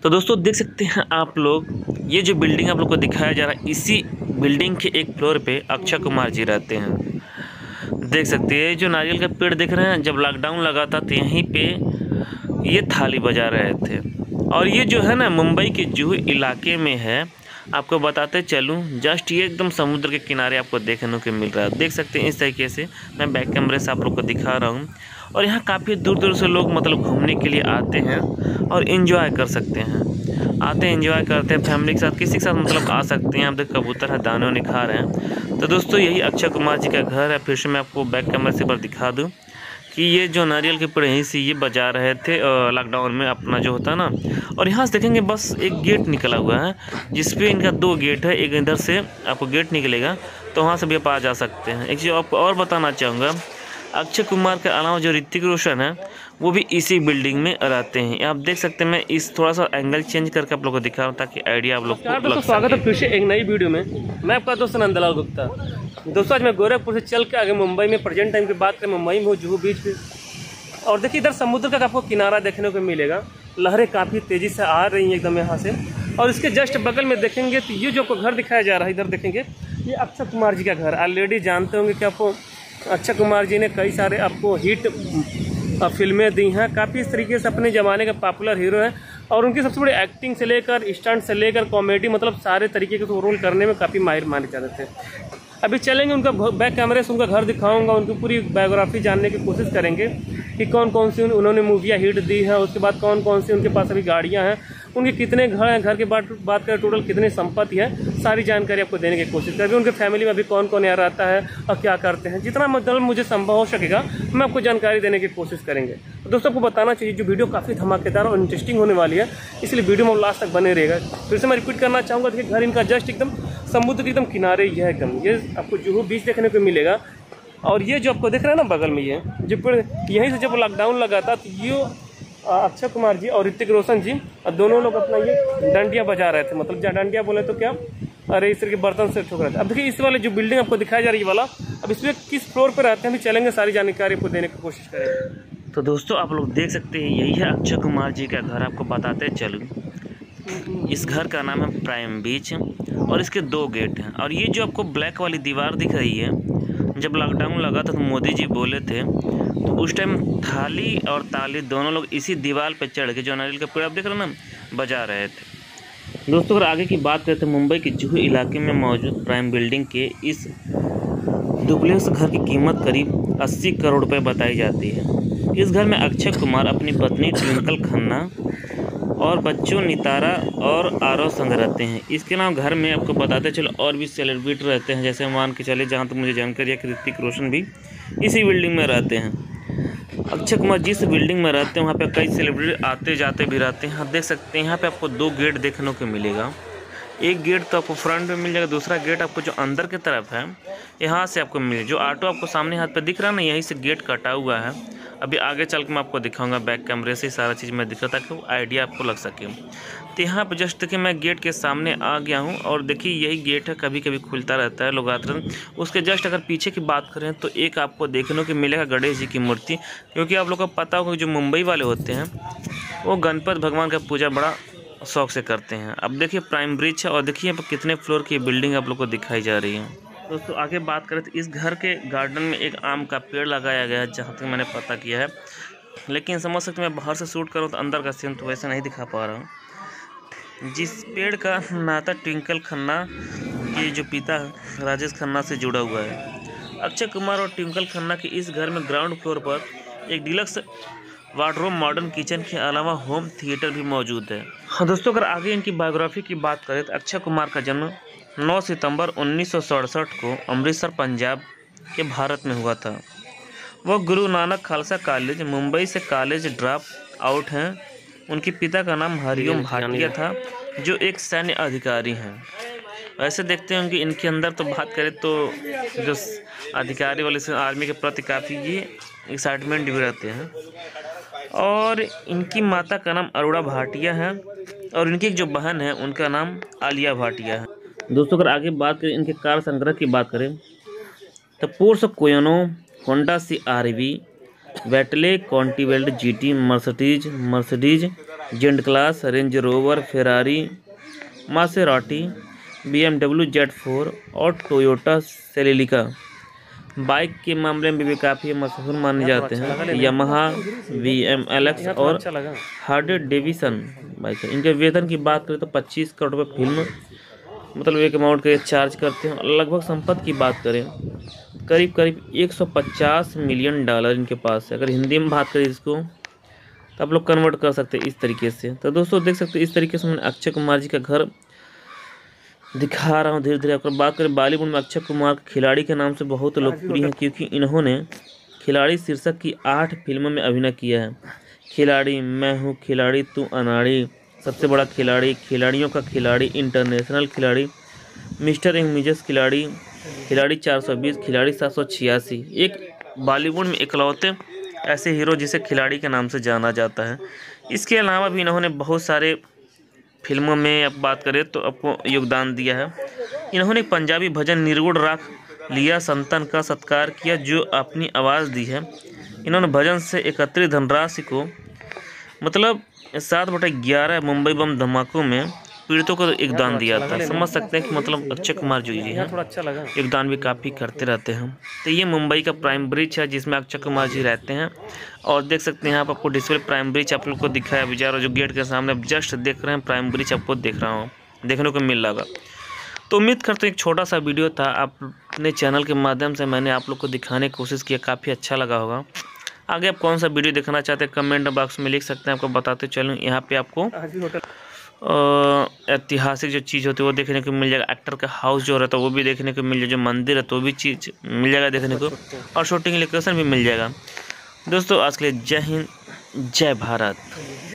तो दोस्तों देख सकते हैं आप लोग, ये जो बिल्डिंग आप लोग को दिखाया जा रहा है, इसी बिल्डिंग के एक फ्लोर पे अक्षय कुमार जी रहते हैं। देख सकते हैं जो नारियल का पेड़ देख रहे हैं, जब लॉकडाउन लगा था तो यहीं पे ये थाली बजा रहे थे। और ये जो है ना मुंबई के जुहू इलाके में है। आपको बताते चलूँ, जस्ट ये एकदम समुद्र के किनारे आपको देखने को मिल रहा है। देख सकते हैं इस तरीके से मैं बैक कैमरे से आप लोग को दिखा रहा हूँ। और यहाँ काफ़ी दूर दूर से लोग मतलब घूमने के लिए आते हैं और इन्जॉय कर सकते हैं। आते हैं इन्जॉय करते हैं फैमिली के साथ, किसी के साथ मतलब आ सकते हैं। आप देख कबूतर है, दाने वाने खा रहे हैं। तो दोस्तों यही अक्षय कुमार जी का घर है। फिर से मैं आपको बैक कैमरे से एक बार दिखा दूँ कि ये जो नारियल के पेड़ यहीं से ये बजा रहे थे लॉकडाउन में अपना जो होता है ना। और यहाँ से देखेंगे बस एक गेट निकला हुआ है, जिसपे इनका 2 गेट है। एक इधर से आपको गेट निकलेगा तो वहाँ से भी आप आ जा सकते हैं। एक चीज़ आपको और बताना चाहूँगा, अक्षय कुमार के अलावा जो ऋतिक रोशन है वो भी इसी बिल्डिंग में रहते हैं। आप देख सकते हैं, मैं इस थोड़ा सा एंगल चेंज करके आप लोगों को दिखा रहा हूँ ताकि आइडिया आप लोग को लग सके। स्वागत है फिर से एक नई वीडियो में। मैं आपका दोस्त नंदलाल गुप्ता। दोस्तों आज मैं गोरखपुर से चल के आगे मुंबई में प्रेजेंट टाइम की बात करें, मुंबई में हूँ जुहू बीच पे। और देखिए इधर समुद्र का आपको किनारा देखने को मिलेगा। लहरें काफ़ी तेज़ी से आ रही हैं एकदम यहाँ से। और इसके जस्ट बगल में देखेंगे तो ये जो आपको घर दिखाया जा रहा है, इधर देखेंगे ये अक्षय कुमार जी का घर। ऑलरेडी जानते होंगे कि आपको अक्षय कुमार जी ने कई सारे आपको हिट फिल्में दी हैं। काफ़ी इस तरीके से अपने ज़माने के पॉपुलर हीरो हैं। और उनकी सबसे बड़ी एक्टिंग से लेकर स्टंट से लेकर कॉमेडी, मतलब सारे तरीके के रोल करने में काफ़ी माहिर माने जाते थे। अभी चलेंगे उनका बैक कैमरे से उनका घर दिखाऊंगा, उनकी पूरी बायोग्राफी जानने की कोशिश करेंगे कि कौन कौन सी उन्होंने मूवियाँ हिट दी हैं। उसके बाद कौन कौन सी उनके पास अभी गाड़ियाँ हैं, उनके कितने घर हैं, घर के बात करें टोटल कितनी संपत्ति है, सारी जानकारी आपको देने की कोशिश करेंगे। उनके फैमिली में अभी कौन कौन यहाँ रहता है और क्या करते हैं, जितना मतलब मुझे संभव हो सकेगा मैं आपको जानकारी देने की कोशिश करेंगे। तो दोस्तों आपको बताना चाहिए जो वीडियो काफ़ी धमाकेदार और इंटरेस्टिंग होने वाली है, इसलिए वीडियो में लास्ट तक बने रहेगा। फिर से मैं रिपीट करना चाहूँगा, देखिए घर इनका जस्ट एकदम समुद्र के एकदम किनारे ही है एकदम। ये आपको जुहू बीच देखने को मिलेगा। और ये जो आपको दिख रहा है ना बगल में, ये जो यहीं से जब लॉकडाउन लगा था तो ये अक्षय कुमार जी और ऋतिक रोशन जी दोनों लोग अपना ये डंडियाँ बजा रहे थे। मतलब जहाँ डंडियाँ बोले तो क्या, अरे इस तरह के बर्तन से ठोक रहे थे। अब देखिए इस वाले जो बिल्डिंग आपको दिखाया जा रही है वाला, अब इसमें किस फ्लोर पर रहते हैं भी चलेंगे, सारी जानकारी आपको देने की कोशिश करेंगे। तो दोस्तों आप लोग देख सकते हैं यही है अक्षय कुमार जी का घर। आपको बताते चलूँ, इस घर का नाम है प्राइम बीच और इसके 2 गेट हैं। और ये जो आपको ब्लैक वाली दीवार दिख रही है, जब लॉकडाउन लगा था तो मोदी जी बोले थे तो उस टाइम थाली और ताली दोनों लोग इसी दीवार पे चढ़ के जो नारियल का पेड़ आप देख रहे हैं ना बजा रहे थे। दोस्तों अगर आगे की बात करें तो मुंबई के जुहू इलाके में मौजूद प्राइम बिल्डिंग के इस डुप्लेक्स घर की कीमत करीब 80 करोड़ रुपये बताई जाती है। इस घर में अक्षय कुमार, अपनी पत्नी ट्विंकल खन्ना और बच्चों नितारा और आरव संग रहते हैं। इसके अलावा घर में आपको बताते चलो और भी सेलिब्रिटी रहते हैं, जैसे मान के चले जहाँ तक मुझे जानकारी है कि ऋतिक रोशन भी इसी बिल्डिंग में रहते हैं। अक्षय कुमार जिस बिल्डिंग में रहते हैं वहाँ पे कई सेलिब्रिटी आते जाते भी रहते हैं। आप देख सकते हैं यहाँ पे आपको 2 गेट देखने को मिलेगा। एक गेट तो आपको फ्रंट में मिल जाएगा, दूसरा गेट आपको जो अंदर की तरफ है यहाँ से आपको मिलेगा। जो ऑटो आपको सामने हाथ पे दिख रहा है ना, यहीं से गेट कटा हुआ है। अभी आगे चल के मैं आपको दिखाऊंगा बैक कैमरे से सारा चीज़ मैं दिखा ताकि वो आइडिया आपको लग सके। तो यहाँ पर जस्ट देखिए मैं गेट के सामने आ गया हूँ और देखिए यही गेट है, कभी कभी खुलता रहता है, लोग आते हैं। उसके जस्ट अगर पीछे की बात करें तो एक आपको देखने को मिलेगा गणेश जी की मूर्ति, क्योंकि आप लोग को पता होगा जो मुंबई वाले होते हैं वो गणपति भगवान का पूजा बड़ा शौक से करते हैं। अब देखिए प्राइम ब्रिज है और देखिए यहाँ पर कितने फ्लोर की बिल्डिंग आप लोग को दिखाई जा रही है। दोस्तों आगे बात करें तो इस घर के गार्डन में एक आम का पेड़ लगाया गया है, जहाँ तक मैंने पता किया है। लेकिन समझ सकते मैं बाहर से शूट करूँ तो अंदर का सीन तो वैसे नहीं दिखा पा रहा हूँ। जिस पेड़ का नाता ट्विंकल खन्ना के जो पिता राजेश खन्ना से जुड़ा हुआ है। अक्षय कुमार और ट्विंकल खन्ना के इस घर में ग्राउंड फ्लोर पर एक डिलक्स वार्डरोब, मॉडर्न किचन के अलावा होम थिएटर भी मौजूद है। हाँ दोस्तों अगर आगे इनकी बायोग्राफी की बात करें तो अक्षय कुमार का जन्म 9 सितंबर 1967 को अमृतसर पंजाब के भारत में हुआ था। वह गुरु नानक खालसा कॉलेज मुंबई से कॉलेज ड्रॉप आउट हैं। उनके पिता का नाम हरिओम भाटिया था जो एक सैन्य अधिकारी हैं। वैसे देखते हैं कि इनके अंदर तो बात करें तो जो अधिकारी वाले से आर्मी के प्रति काफ़ी ये एक्साइटमेंट भी रहते हैं। और इनकी माता का नाम अरोड़ा भाटिया है और इनकी जो बहन है उनका नाम आलिया भाटिया है। दोस्तों अगर आगे बात करें इनके कार संग्रह की बात करें तो Porsche Cayenne, Honda CR-V, Bentley, Continental GT, Mercedes, जेंट class, Range Rover, Ferrari, Maserati, BMW Z4 और टोयोटा सेलेरिका। बाइक के मामले में भी काफ़ी मशहूर माने जाते हैं। यामाहा, VMLX और हार्ले डेविसन बाइक है। इनके वेतन की बात करें तो 25 करोड़ रुपये फिल्म मतलब एक अमाउंट के चार्ज करते हैं। लगभग संपत्ति की बात करें करीब करीब 150 मिलियन डॉलर इनके पास है। अगर हिंदी में बात करें इसको तो आप लोग कन्वर्ट कर सकते हैं इस तरीके से। तो दोस्तों देख सकते हैं इस तरीके से मैंने अक्षय कुमार जी का घर दिखा रहा हूँ धीरे धीरे। अगर बात करें बॉलीवुड में अक्षय कुमार खिलाड़ी के नाम से बहुत लोकप्रिय हैं, क्योंकि इन्होंने खिलाड़ी शीर्षक की 8 फिल्मों में अभिनय किया है। खिलाड़ी, मैं हूँ खिलाड़ी, तू अनाड़ी, सबसे बड़ा खिलाड़ी, खिलाड़ियों का खिलाड़ी, इंटरनेशनल खिलाड़ी, मिस्टर एंड मिसेस खिलाड़ी, खिलाड़ी 420, खिलाड़ी 786। एक बॉलीवुड में इकलौते ऐसे हीरो जिसे खिलाड़ी के नाम से जाना जाता है। इसके अलावा भी इन्होंने बहुत सारे फिल्मों में अब बात करें तो आपको योगदान दिया है। इन्होंने पंजाबी भजन निरूढ़ राख लिया संतन का सत्कार किया जो अपनी आवाज़ दी है। इन्होंने भजन से एकत्रित धनराशि को मतलब 7/11 मुंबई बम धमाकों में पीड़ितों को योगदान दिया था। समझ सकते हैं कि मतलब अक्षय कुमार जी हैं योगदान भी काफ़ी करते रहते हैं। तो ये मुंबई का प्राइम ब्रिज है जिसमें अक्षय कुमार जी रहते हैं। और देख सकते हैं यहाँ पर आपको डिस्प्ले प्राइम ब्रिज आप लोग को दिखाया विचार जो गेट के सामने आप जस्ट देख रहे हैं प्राइम ब्रिज आपको देखने को मिल रहा। तो उम्मीद करते हैं एक छोटा सा वीडियो था अपने चैनल के माध्यम से मैंने आप लोग को दिखाने की कोशिश किया, काफ़ी अच्छा लगा होगा। आगे आप कौन सा वीडियो देखना चाहते हैं कमेंट बॉक्स में लिख सकते हैं, आपको बताते चलूँ। यहाँ पे आपको ऐतिहासिक जो चीज़ होती है वो देखने को मिल जाएगा। एक्टर का हाउस जो रहता है वो भी देखने को मिल जाएगा, जो मंदिर है तो वो भी चीज़ मिल जाएगा देखने को, और शूटिंग लोकेशन भी मिल जाएगा। दोस्तों आज के लिए जय हिंद, जय भारत।